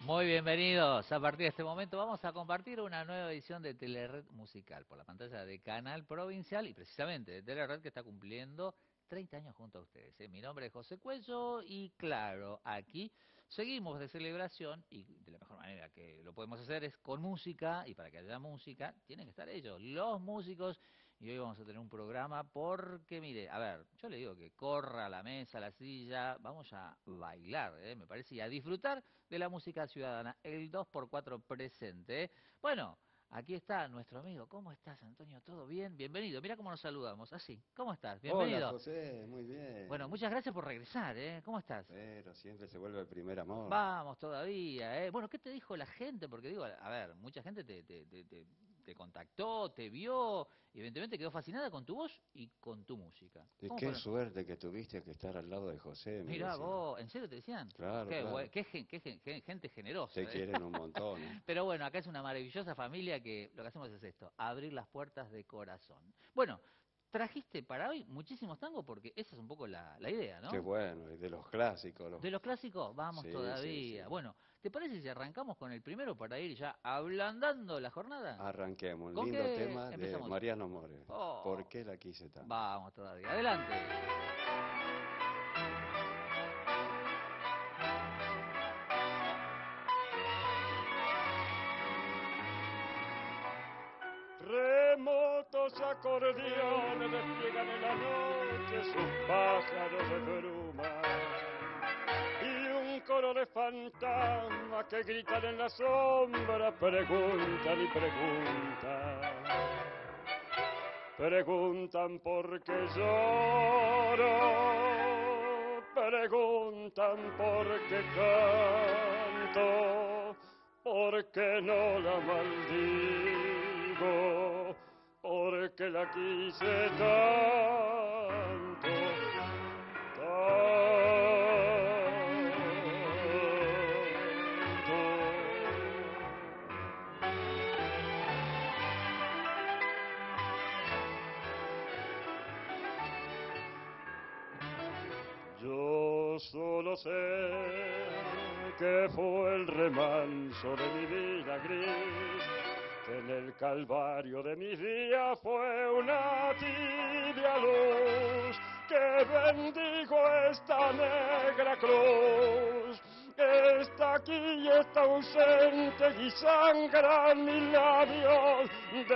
Muy bienvenidos. A partir de este momento vamos a compartir una nueva edición de Telered Musical por la pantalla de Canal Provincial y precisamente de Telered que está cumpliendo 30 años junto a ustedes. Mi nombre es José Cuello y claro, aquí seguimos de celebración y de la mejor manera que lo podemos hacer es con música y para que haya música tienen que estar ellos, los músicos. Y hoy vamos a tener un programa porque, mire, a ver, yo le digo que corra la mesa, la silla, vamos a bailar, me parece, y a disfrutar de la música ciudadana, el 2x4 presente. Bueno, aquí está nuestro amigo. ¿Cómo estás, Antonio? ¿Todo bien? Bienvenido. Mira cómo nos saludamos. Así. ¿Cómo estás? Hola Bienvenido. José, muy Bueno, bien. muchas gracias por regresar, ¿Cómo estás? Pero siempre se vuelve el primer amor. Vamos todavía, Bueno, ¿qué te dijo la gente? Porque digo, a ver, mucha gente te contactó, te vio, y evidentemente quedó fascinada con tu voz y con tu música. Y ¿Cómo qué fueron? suerte que tuviste que estar al lado de José, me Mirá decían. vos, ¿en serio te decían? Claro, claro. Qué gente generosa, Te quieren un montón, ¿eh? Pero bueno, acá es una maravillosa familia que lo que hacemos es esto, abrir las puertas de corazón. Bueno, trajiste para hoy muchísimos tangos porque esa es un poco la idea, Qué ¿no? bueno, y de los clásicos. De los clásicos, vamos Sí, sí, todavía. sí. Bueno, ¿te parece si arrancamos con el primero para ir ya ablandando la jornada? Arranquemos, un ¿Con lindo qué tema de empezamos? Mariano More. ¿Por Oh, qué la quise tanto? vamos todavía. Adelante. Remotos acordeones despliegan en la noche sus pájaros de bruma y un coro de fantasmas que gritan en la sombra preguntan y preguntan. Preguntan por qué lloro, preguntan por qué canto, por qué no la maldigo, porque la quise tanto, Yo solo sé que fue el remanso de mi vida gris, que en el calvario de mis días fue una tibia luz, que bendigo esta negra cruz, que está aquí y está ausente y sangran mis labios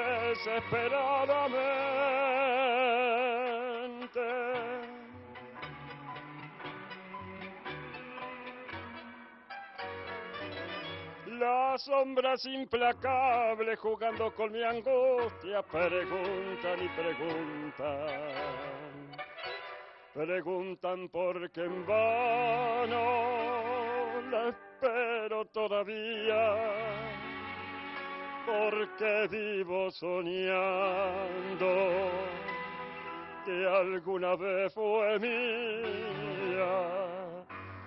desesperadamente. Las sombras implacables jugando con mi angustia preguntan y preguntan. Preguntan por qué en vano la espero todavía. Porque vivo soñando que alguna vez fue mía.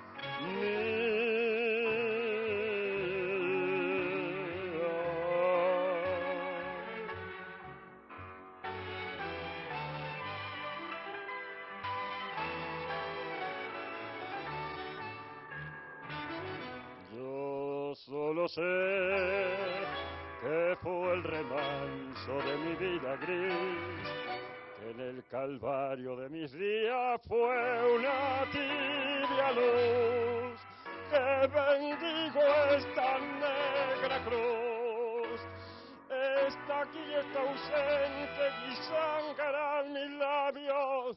Yo solo sé que fue el remanso de mi vida gris, que en el calvario de mis días fue una tibia luz, que bendigo esta negra cruz. Está aquí, está ausente y sangran mis labios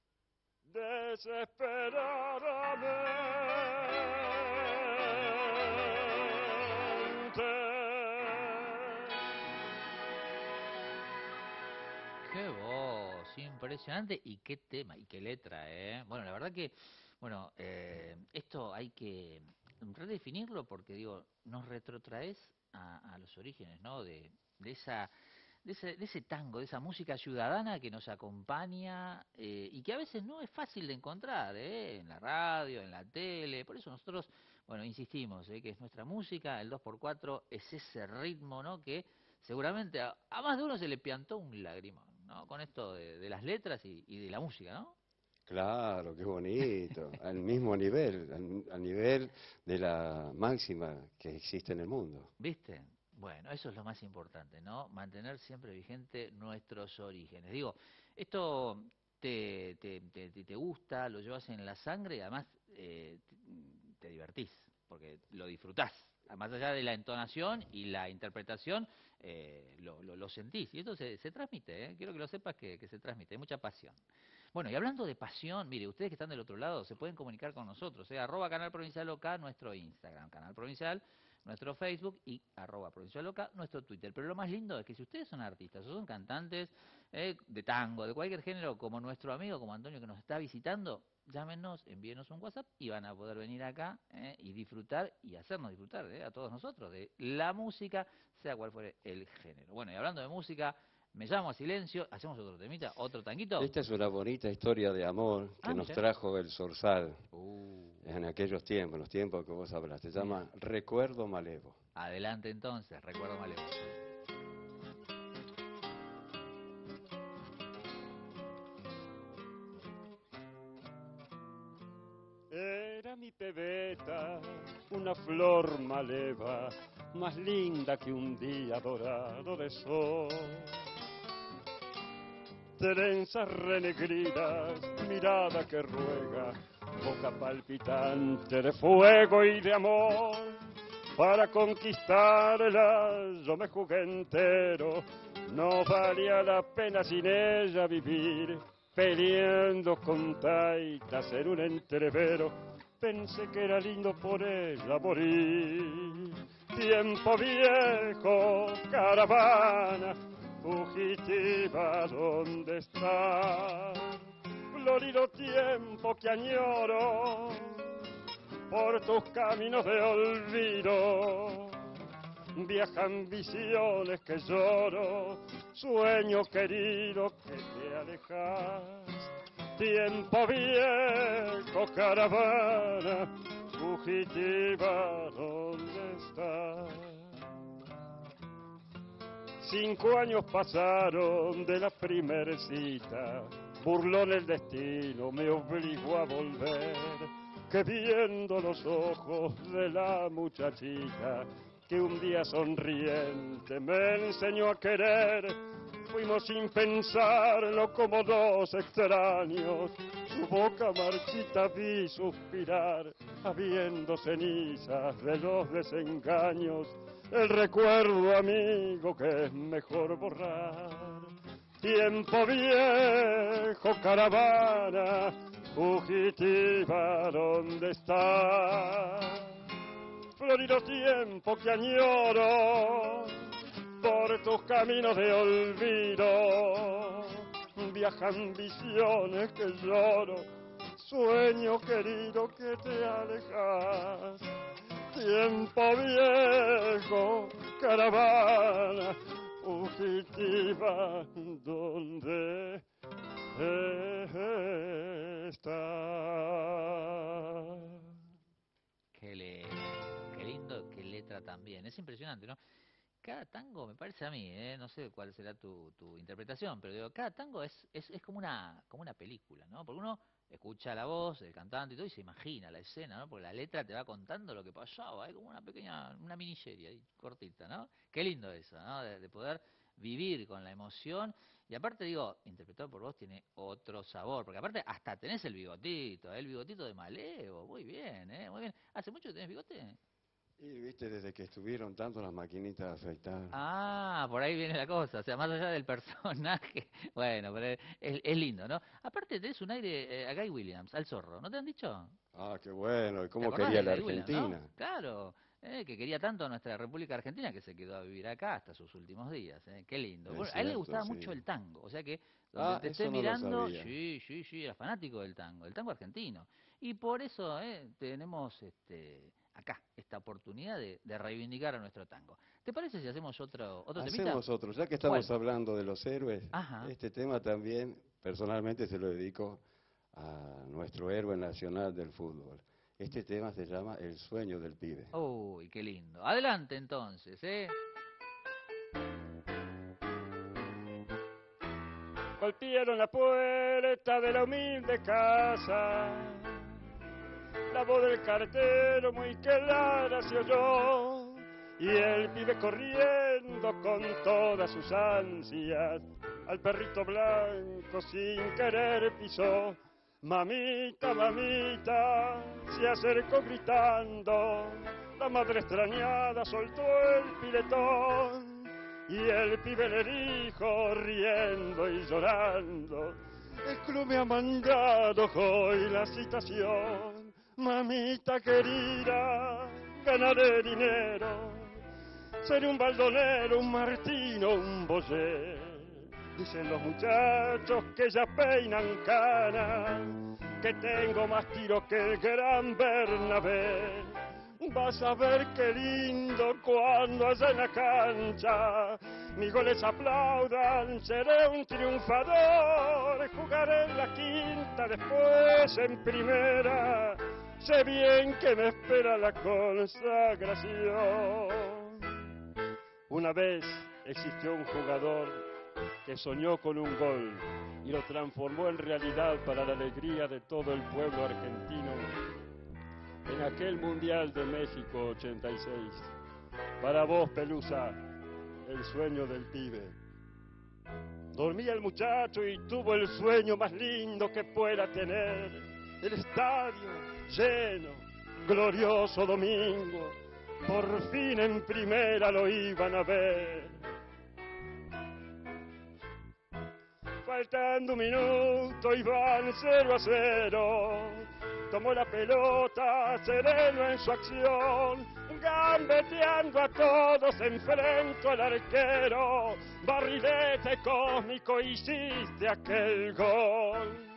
desesperadamente. Qué voz, impresionante y qué tema y qué letra, Bueno, la verdad que, bueno, esto hay que redefinirlo porque digo, nos retrotraes a los orígenes, ¿no? De ese tango, de esa música ciudadana que nos acompaña y que a veces no es fácil de encontrar, en la radio, en la tele. Por eso nosotros, bueno, insistimos, que es nuestra música, el 2x4 es ese ritmo, ¿no? Que seguramente a más de uno se le piantó un lagrimón, ¿no? Con esto de las letras y de la música, ¿no? Claro, qué bonito. Al mismo nivel, al nivel de la máxima que existe en el mundo. ¿Viste? Bueno, eso es lo más importante, ¿no? Mantener siempre vigente nuestros orígenes. Digo, esto te gusta, lo llevas en la sangre, además te divertís, porque lo disfrutás. Más allá de la entonación y la interpretación, lo sentís. Y esto se transmite, ¿eh? Quiero que lo sepas que se transmite, hay mucha pasión. Bueno, y hablando de pasión, mire, ustedes que están del otro lado se pueden comunicar con nosotros, @ Canal Provincial OK, nuestro Instagram, Canal Provincial, nuestro Facebook y @ Provincial OK, nuestro Twitter. Pero lo más lindo es que si ustedes son artistas o son cantantes de tango, de cualquier género, como nuestro amigo, como Antonio que nos está visitando, llámenos, envíenos un WhatsApp y van a poder venir acá y disfrutar y hacernos disfrutar a todos nosotros de la música, sea cual fuere el género. Bueno, y hablando de música, me llamo a silencio, hacemos otro temita, otro tanguito. Esta es una bonita historia de amor que nos Mira. trajo el Zorzal en aquellos tiempos, en los tiempos que vos hablaste. Se llama Recuerdo Malevo. Adelante entonces, Recuerdo Malevo. Era mi pebeta, una flor maleva, más linda que un día dorado de sol. Trenzas renegridas, mirada que ruega, boca palpitante de fuego y de amor. Para conquistarla yo me jugué entero, no valía la pena sin ella vivir. Peleando con taitas en un entrevero, pensé que era lindo por ella morir. Tiempo viejo, caravana, fugitiva, ¿dónde estás? Florido tiempo que añoro por tus caminos de olvido. Viajan visiones que lloro, sueño querido que te alejas. Tiempo viejo, caravana, fugitiva, ¿dónde estás? 5 años pasaron de la primer cita, burlón el destino, me obligó a volver, que viendo los ojos de la muchachita, que un día sonriente me enseñó a querer, fuimos sin pensarlo como dos extraños, su boca marchita vi suspirar, habiendo cenizas de los desengaños, el recuerdo amigo que es mejor borrar. Tiempo viejo, caravana, fugitiva, ¿dónde estás? Florido tiempo que añoro por tus caminos de olvido, viajan visiones que lloro, sueño querido que te alejas. Tiempo viejo, caravana, fugitiva, ¿dónde estás? Qué lindo, qué letra también. Es impresionante, ¿no? Cada tango, me parece a mí, no sé cuál será tu interpretación, pero digo, cada tango es como una película, ¿no? Porque uno escucha la voz del cantante y todo y se imagina la escena, ¿no? Porque la letra te va contando lo que pasaba, hay como una miniserie ahí, cortita, ¿no? Qué lindo eso, ¿no? De poder vivir con la emoción. Y aparte, digo, interpretado por vos tiene otro sabor, porque aparte hasta tenés el bigotito de Malevo, muy bien, muy bien. ¿Hace mucho que tenés bigote? Y viste, desde que estuvieron tanto las maquinitas de afeitar. Ah, por ahí viene la cosa, o sea, más allá del personaje, bueno, pero es lindo, ¿no? Aparte tenés un aire a Guy Williams, al zorro, ¿no te han dicho? Ah, qué bueno, y ¿Te cómo acordás quería de la Guy Williams, no? Argentina. Claro, que quería tanto a nuestra República Argentina que se quedó a vivir acá hasta sus últimos días, qué lindo. Es Bueno, a él le cierto, gustaba sí. mucho el tango, o sea que donde Ah, te esté eso no lo mirando, sabía. sí, era fanático del tango argentino. Y por eso tenemos acá esta oportunidad de reivindicar a nuestro tango. ¿Te parece si hacemos otro temita? Hacemos otro, ya que ¿Cuál? estamos hablando de los héroes, Ajá. este tema también personalmente se lo dedico a nuestro héroe nacional del fútbol. Este tema se llama El sueño del pibe. Uy, qué lindo. Adelante entonces, golpearon la puerta de la humilde casa. La voz del cartero muy clara se oyó, y el pibe corriendo con todas sus ansias, al perrito blanco sin querer pisó. Mamita, mamita, se acercó gritando, la madre extrañada soltó el piletón, y el pibe le dijo riendo y llorando, el club me ha mandado hoy la citación. Mamita querida, ganaré dinero, seré un baldonero, un martino, un boyé. Dicen los muchachos que ya peinan canas, que tengo más tiro que el gran Bernabé. Vas a ver qué lindo cuando allá en la cancha mis goles aplaudan, seré un triunfador, jugaré en la quinta, después en primera, sé bien que me espera la consagración. Una vez existió un jugador que soñó con un gol y lo transformó en realidad para la alegría de todo el pueblo argentino en aquel Mundial de México 86. Para vos, Pelusa, el sueño del pibe. Dormía el muchacho y tuvo el sueño más lindo que pueda tener. El estadio lleno, glorioso domingo, por fin en primera lo iban a ver. Faltando un minuto iban 0-0. Tomó la pelota, sereno en su acción, gambeteando a todos, enfrentó al arquero. Barrilete cósmico, hiciste aquel gol.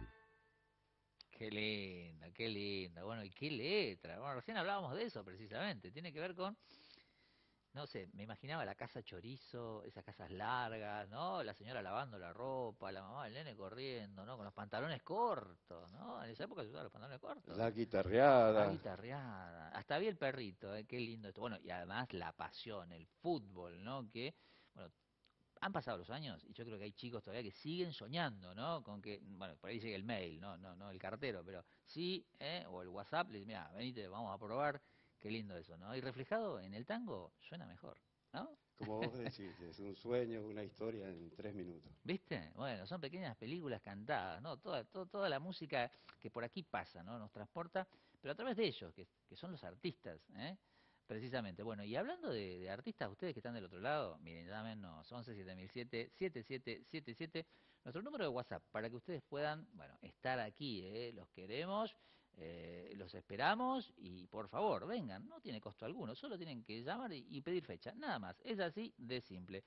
Qué linda, qué linda. Bueno, y qué letra. Bueno, recién hablábamos de eso precisamente. Tiene que ver con, no sé, me imaginaba la casa chorizo, esas casas largas, ¿no? La señora lavando la ropa, la mamá del nene corriendo, ¿no? Con los pantalones cortos, ¿no? En esa época se usaban los pantalones cortos. La guitarreada. La guitarreada. Hasta vi el perrito, qué lindo esto. Bueno, y además la pasión, el fútbol, ¿no? Que, bueno, han pasado los años y yo creo que hay chicos todavía que siguen soñando, ¿no? Con que, bueno, por ahí sigue el mail, no el cartero, pero sí, o el WhatsApp, le dice, mira, venite, vamos a probar, qué lindo eso, ¿no? Y reflejado en el tango suena mejor, ¿no? Como vos decís, es un sueño, una historia en 3 minutos. ¿Viste? Bueno, son pequeñas películas cantadas, ¿no? Toda la música que por aquí pasa, ¿no? Nos transporta, pero a través de ellos, que son los artistas, ¿eh? Precisamente. Bueno, y hablando de artistas, ustedes que están del otro lado, miren, llámenos 11-7007-7777, nuestro número de WhatsApp, para que ustedes puedan, bueno, estar aquí, los queremos, los esperamos y por favor, vengan, no tiene costo alguno, solo tienen que llamar y pedir fecha, nada más, es así de simple.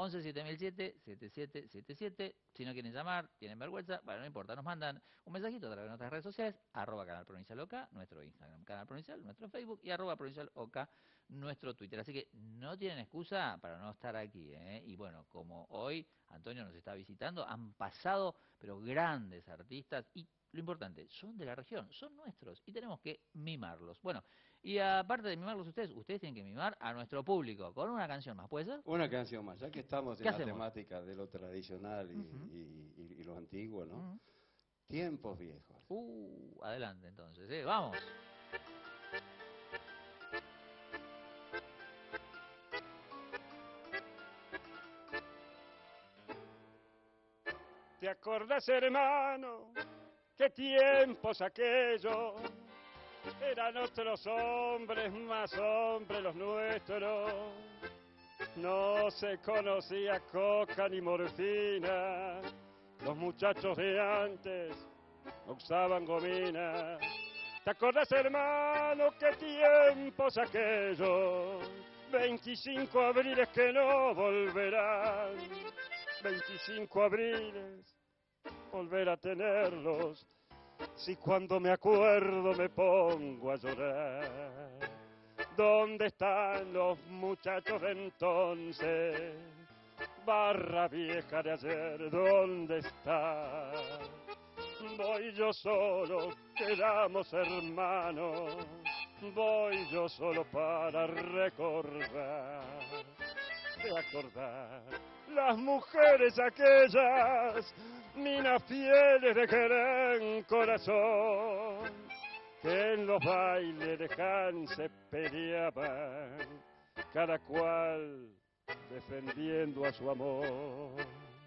11-7007-7777, si no quieren llamar, tienen vergüenza, bueno, no importa, nos mandan un mensajito a través de nuestras redes sociales, @Canal Provincial OK, nuestro Instagram, Canal Provincial, nuestro Facebook y @Provincial OK, nuestro Twitter. Así que no tienen excusa para no estar aquí, Y bueno, como hoy Antonio nos está visitando, han pasado, pero grandes artistas y lo importante, son de la región, son nuestros y tenemos que mimarlos. Bueno, y aparte de mimarlos ustedes tienen que mimar a nuestro público con una canción más, ¿puede ser? Una canción más, ya que estamos en ¿Qué la hacemos? temática de lo tradicional y lo antiguo, ¿no? Tiempos viejos. Adelante entonces, vamos. ¿Te acordás, hermano, qué tiempos aquellos? Eran otros hombres, más hombres los nuestros. No se conocía coca ni morfina. Los muchachos de antes no usaban gomina. ¿Te acordás, hermano, qué tiempos aquellos? 25 abriles que no volverán. 25 abriles, volver a tenerlos. Si cuando me acuerdo me pongo a llorar. ¿Dónde están los muchachos de entonces? Barra vieja de ayer, ¿dónde está? Voy yo solo, quedamos hermanos. Voy yo solo para recordar, de acordar las mujeres aquellas, minas fieles de gran corazón, que en los bailes de Jan se peleaban, cada cual defendiendo a su amor.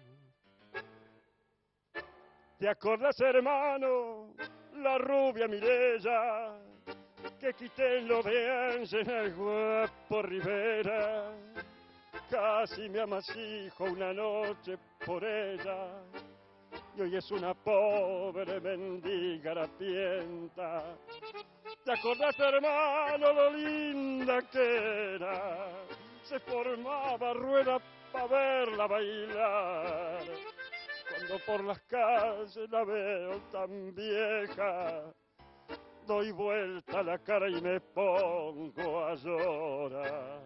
¿Te acordás, hermano, la rubia Mireya, que quité lo de Ángela el guapo Rivera? Casi me amasijo una noche por ella, y hoy es una pobre mendiga harapienta. ¿Te acordás, hermano, lo linda que era? Se formaba rueda para verla bailar. Cuando por las calles la veo tan vieja, doy vuelta la cara y me pongo a llorar.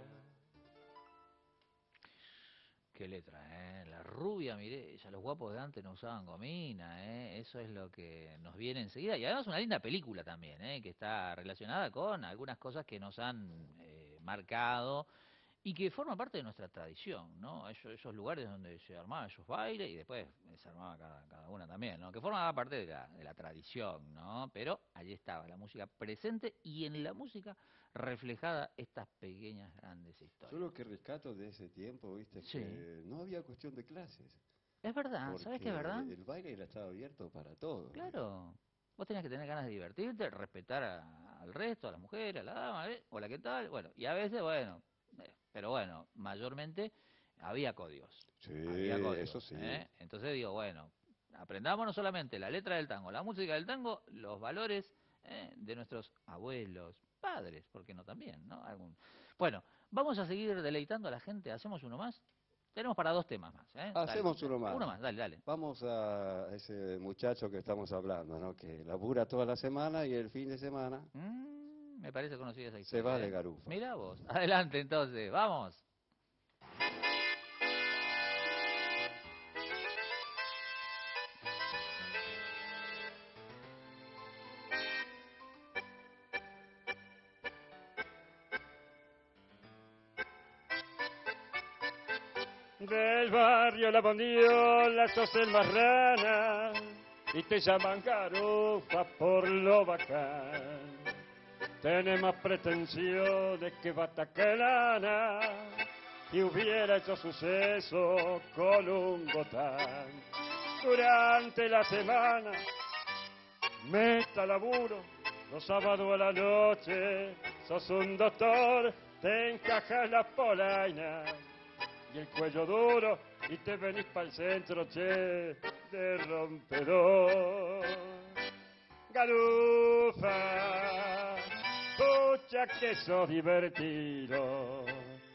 Qué letra, ¿eh? La rubia Mireya, los guapos de antes no usaban gomina, ¿eh? Eso es lo que nos viene enseguida. Y además una linda película también, ¿eh? Que está relacionada con algunas cosas que nos han marcado y que forma parte de nuestra tradición, ¿no? Esos lugares donde se armaban esos bailes y después se armaba cada una también, ¿no? Que formaba parte de la tradición, ¿no? Pero allí estaba la música presente y en la música reflejada estas pequeñas grandes Yo historias. lo que rescato de ese tiempo, viste, Sí. que no había cuestión de clases, Es verdad, ¿sabes qué es porque verdad? el baile era estaba abierto para todos. Claro. Vos tenías que tener ganas de divertirte, respetar al resto, a la mujer, a la dama, hola, ¿qué tal? Bueno, y a veces, bueno, pero bueno, mayormente había códigos. Sí, Había eso códigos, sí. ¿eh? Entonces digo, bueno, aprendamos no solamente la letra del tango, la música del tango, los valores de nuestros abuelos, padres, ¿por qué no también, no? Bueno, vamos a seguir deleitando a la gente, hacemos uno más. Tenemos para 2 temas más, ¿eh? Dale, Hacemos uno más. uno más, dale, dale. Vamos a ese muchacho que estamos hablando, ¿no? Que labura toda la semana y el fin de semana Me parece conocida esa se va historia, de ¿eh? garufa. Mirá vos. Adelante entonces, vamos. Del barrio La Bondiola sos el más rana y te llaman garufa por lo bacán. Tenés más pretensiones que Bataquelana y hubiera hecho suceso con un botán. Durante la semana, meta laburo, los sábados a la noche, sos un doctor, te encajas la polaina y el cuello duro y te venís para el centro, che, de rompedor. Garufa, pucha que sos divertido.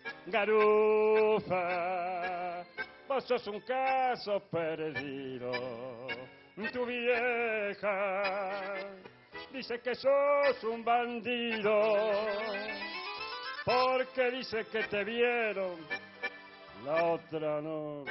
Garufa, vos sos un caso perdido. Tu vieja dice que sos un bandido, porque dice que te vieron la otra noche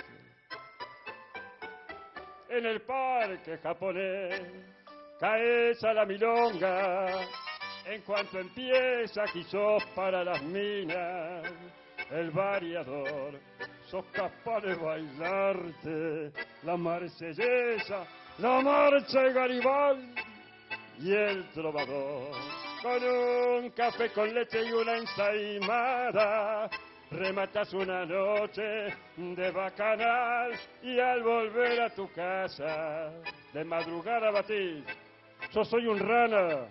en el parque japonés. Caes a la milonga en cuanto empieza, aquí sos para las minas el variador. Sos capaz de bailarte la marsellesa, la marcha de Garibaldi y el trovador. Con un café con leche y una ensaimada rematas una noche de bacanal y al volver a tu casa de madrugada batís. Yo soy un rana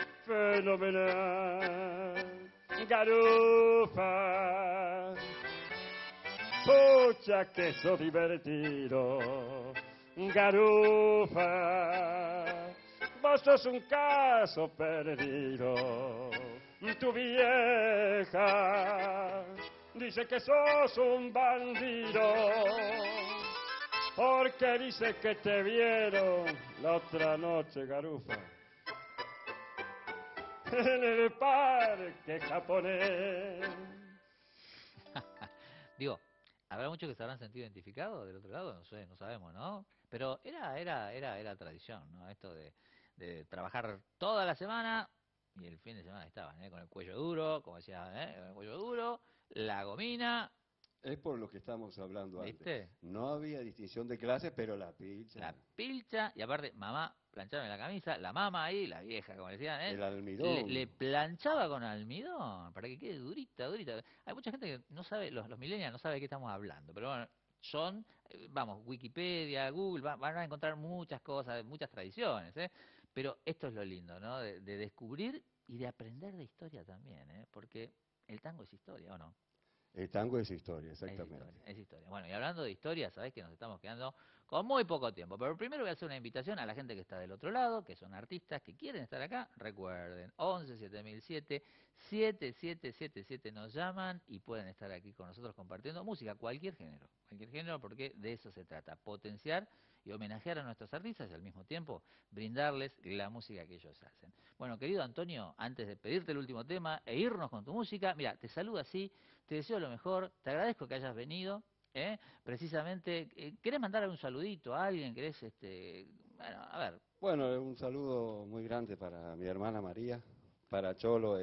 fenomenal. Garufa, pucha que sos divertido. Garufa, vos sos un caso perdido. Tu vieja dice que sos un bandido, porque dice que te vieron la otra noche, garufa, en el parque japonés. Digo, habrá muchos que se habrán sentido identificados del otro lado, no sé, no sabemos, ¿no? Pero era tradición, ¿no? Esto de trabajar toda la semana y el fin de semana estaban, ¿eh? Con el cuello duro, como decía, ¿eh? Con el cuello duro, la gomina Es por lo que estamos hablando ¿Viste? antes. No había distinción de clases, pero la pilcha, La pilcha, y aparte, mamá planchaba la camisa, la mamá ahí, la vieja, como decían, el le almidón. planchaba con almidón para que quede durita, durita. Hay mucha gente que no sabe, los millennials no sabe de qué estamos hablando, pero bueno, son, vamos, Wikipedia, Google, van a encontrar muchas cosas, muchas tradiciones, ¿eh? Pero esto es lo lindo, ¿no? De descubrir y de aprender de historia también, ¿eh? Porque el tango es historia, ¿o no? El tango es historia, Es exactamente. historia, es historia. Bueno, y hablando de historia, sabés que nos estamos quedando con muy poco tiempo. Pero primero voy a hacer una invitación a la gente que está del otro lado, que son artistas que quieren estar acá. Recuerden, 11 7007 7777 nos llaman y pueden estar aquí con nosotros compartiendo música, cualquier género, porque de eso se trata, potenciar y homenajear a nuestros artistas y al mismo tiempo brindarles la música que ellos hacen. Bueno, querido Antonio, antes de pedirte el último tema e irnos con tu música, mira, te saludo así, te deseo lo mejor, te agradezco que hayas venido, ¿eh? Precisamente, ¿querés mandar un saludito a alguien? ¿Querés, bueno, a ver? Bueno, un saludo muy grande para mi hermana María, para Cholo,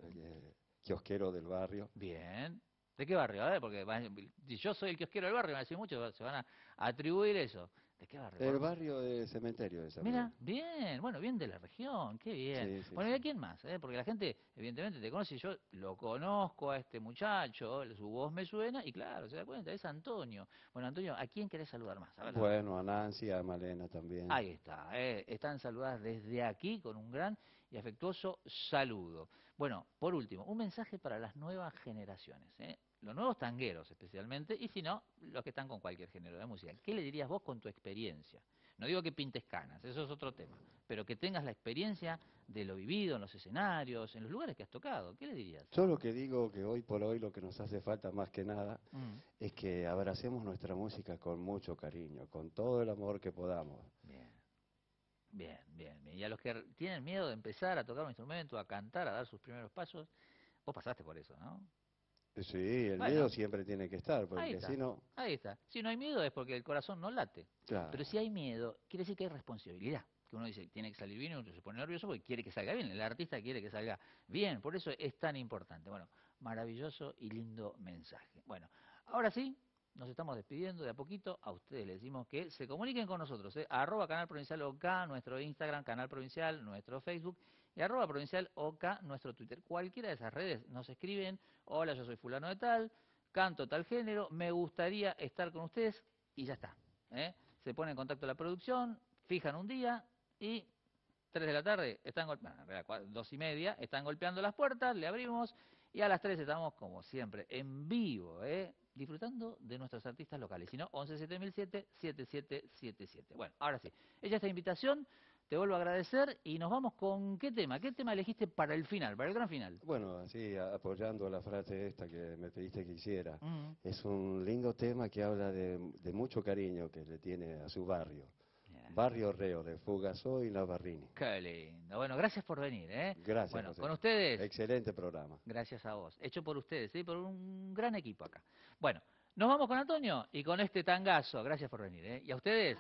el kiosquero del barrio. Bien. ¿De qué barrio? A ver, porque si yo soy el kiosquero del barrio, me van a decir mucho, se van a atribuir eso. ¿De qué barrio? El barrio de Cementerio de San Mira, Miguel. bien, bueno, bien de la región, qué bien. Sí, sí, Bueno, ¿y sí. a quién más? Porque la gente, evidentemente, te conoce, yo lo conozco a este muchacho, su voz me suena, y claro, se da cuenta, es Antonio. Bueno, Antonio, ¿a quién querés saludar más? A ver, Bueno, a Nancy, a Malena también. ahí está, están saludadas desde aquí con un gran y afectuoso saludo. Bueno, por último, un mensaje para las nuevas generaciones, los nuevos tangueros especialmente, y si no, los que están con cualquier género de música. ¿Qué le dirías vos con tu experiencia? No digo que pintes canas, eso es otro tema, pero que tengas la experiencia de lo vivido en los escenarios, en los lugares que has tocado. ¿Qué le dirías? Yo lo que digo que hoy por hoy lo que nos hace falta más que nada Mm, es que abracemos nuestra música con mucho cariño, con todo el amor que podamos. bien. Bien, bien, bien. Y a los que tienen miedo de empezar a tocar un instrumento, a cantar, a dar sus primeros pasos, vos pasaste por eso, ¿no? Sí, el miedo Bueno, siempre tiene que estar, ahí porque si está, no, ahí está. Si no hay miedo es porque el corazón no late. Pero claro. si hay miedo, quiere decir que hay responsabilidad. Que uno dice, tiene que salir bien, y otro se pone nervioso porque quiere que salga bien. El artista quiere que salga bien. Por eso es tan importante. Bueno, maravilloso y lindo mensaje. Bueno, ahora sí, nos estamos despidiendo de a poquito. A ustedes les decimos que se comuniquen con nosotros. @ Canal Provincial OK, nuestro Instagram, Canal Provincial, nuestro Facebook. Y @ Provincial OK, nuestro Twitter. Cualquiera de esas redes nos escriben. Hola, yo soy fulano de tal, canto tal género, me gustaría estar con ustedes y ya está. ¿Eh? Se pone en contacto la producción, fijan un día y 3 de la tarde, están bueno, en realidad, 2:30, están golpeando las puertas, le abrimos y a las 3 estamos, como siempre, en vivo, disfrutando de nuestros artistas locales. Si no, 11 7007 7777. Bueno, ahora sí, hecha esta invitación, te vuelvo a agradecer y nos vamos con ¿qué tema? ¿Qué tema elegiste para el final, para el gran final? Bueno, así apoyando la frase esta que me pediste que hiciera, Mm, es un lindo tema que habla de mucho cariño que le tiene a su barrio. bien. Barrio Reo, de Fugasó y Navarrini. Qué lindo. Bueno, gracias por venir, ¿eh? Gracias, Bueno, José. con ustedes, Excelente programa. gracias a vos. Hecho por ustedes, ¿sí? Por un gran equipo acá. Bueno, nos vamos con Antonio y con este tangazo. Gracias por venir, ¿eh? Y a ustedes,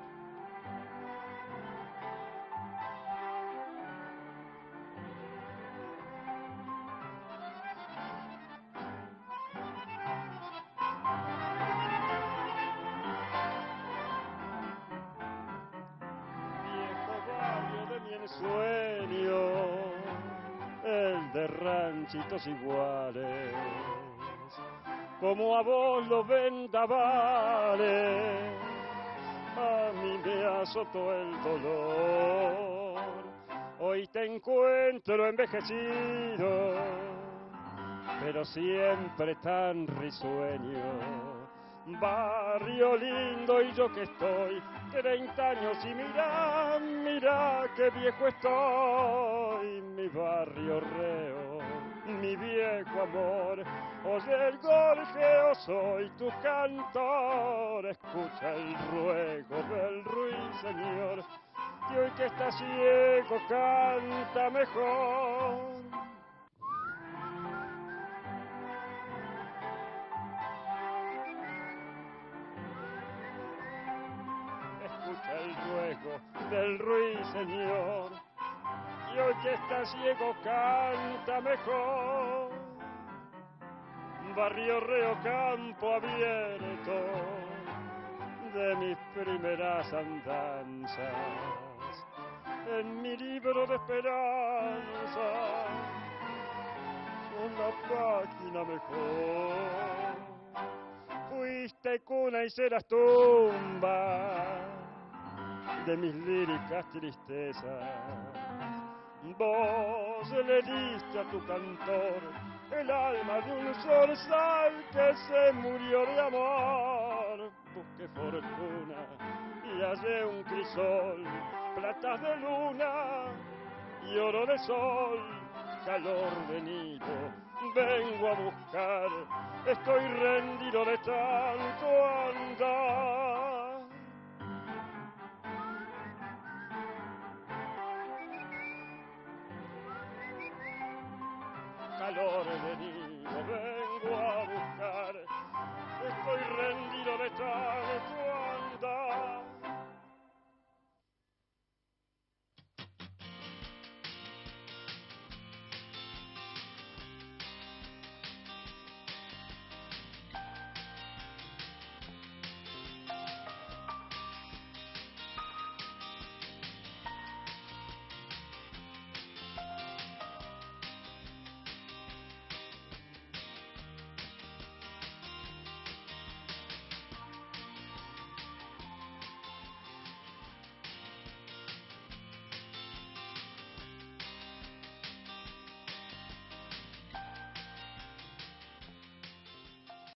Viejo barrio de mi ensueño, el de ranchitos iguales, como a vos los vendavales, a mí me azotó el dolor. Hoy te encuentro envejecido, pero siempre tan risueño. Barrio lindo y yo que estoy 30 años y mira, mira qué viejo estoy. Mi barrio reo, mi viejo amor, oye el gorjeo, soy tu cantor. Escucha el ruego del ruiseñor, que hoy que está ciego canta mejor. Escucha el ruego del ruiseñor, y hoy que está ciego canta mejor. barrio Reo Campo Abierto, de mis primeras andanzas, en mi libro de esperanza, son la página mejor. Fuiste cuna y serás tumba de mis líricas tristezas. Vos le diste a tu cantor el alma de un zorzal que se murió de amor. Busqué fortuna y hallé un crisol, platas de luna y oro de sol, calor de nido. Vengo a buscar, estoy rendido de tanto andar.